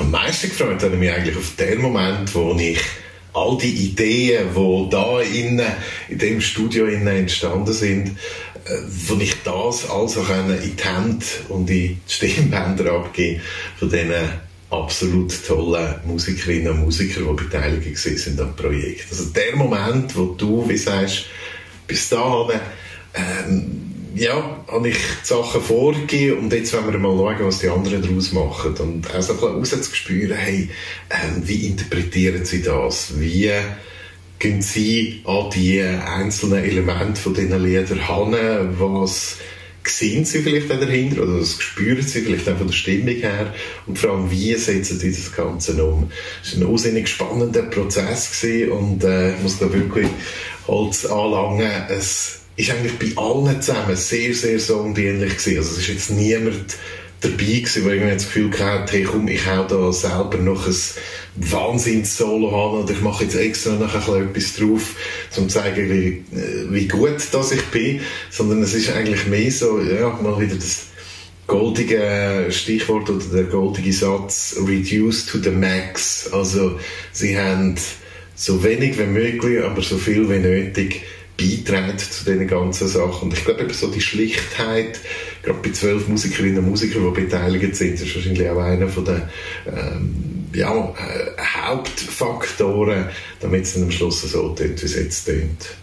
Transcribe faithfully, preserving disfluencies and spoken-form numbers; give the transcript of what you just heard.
am meisten gefreut habe ich mich eigentlich auf den Moment, wo ich all die Ideen, die da innen, in dem Studio innen entstanden sind, äh, wo ich das also in die Hände und in die Stimmbänder abgebe von diesen absolut tollen Musikerinnen und Musikern, die beteiligt sind am Projekt. Also der Moment, wo du, wie sagst, bis dahin, ähm, ja, habe ich die Sachen vorgegeben und jetzt wollen wir mal schauen, was die anderen daraus machen. Und auch so ein bisschen rauszuspüren, hey, ähm, wie interpretieren sie das? Wie gehen sie an die einzelnen Elemente von diesen Liedern hin? Was sehen sie vielleicht auch dahinter? Oder was spüren sie vielleicht auch von der Stimmung her? Und vor allem, wie setzen sie das Ganze um? Es war ein wahnsinnig spannender Prozess gewesen und äh, ich muss da wirklich Holz anlangen. Es ist eigentlich bei allen zusammen sehr, sehr songdienlich gewesen. Also es ist jetzt niemand dabei gewesen, der irgendwie das Gefühl hatte, hey komm, ich hau da selber noch ein Wahnsinns-Solo an oder ich mache jetzt extra noch ein bisschen etwas drauf, um zu zeigen, wie, wie gut das ich bin. Sondern es ist eigentlich mehr so, ja, mal wieder das goldige Stichwort oder der goldige Satz, reduce to the max. Also sie haben so wenig wie möglich, aber so viel wie nötig beiträgt zu diesen ganzen Sachen. Und ich glaube, eben so die Schlichtheit, gerade bei zwölf Musikerinnen und Musikern, die beteiligt sind, ist wahrscheinlich auch einer von den ähm, ja, äh, Hauptfaktoren, damit es dann am Schluss so tönt, wie es jetzt tönt.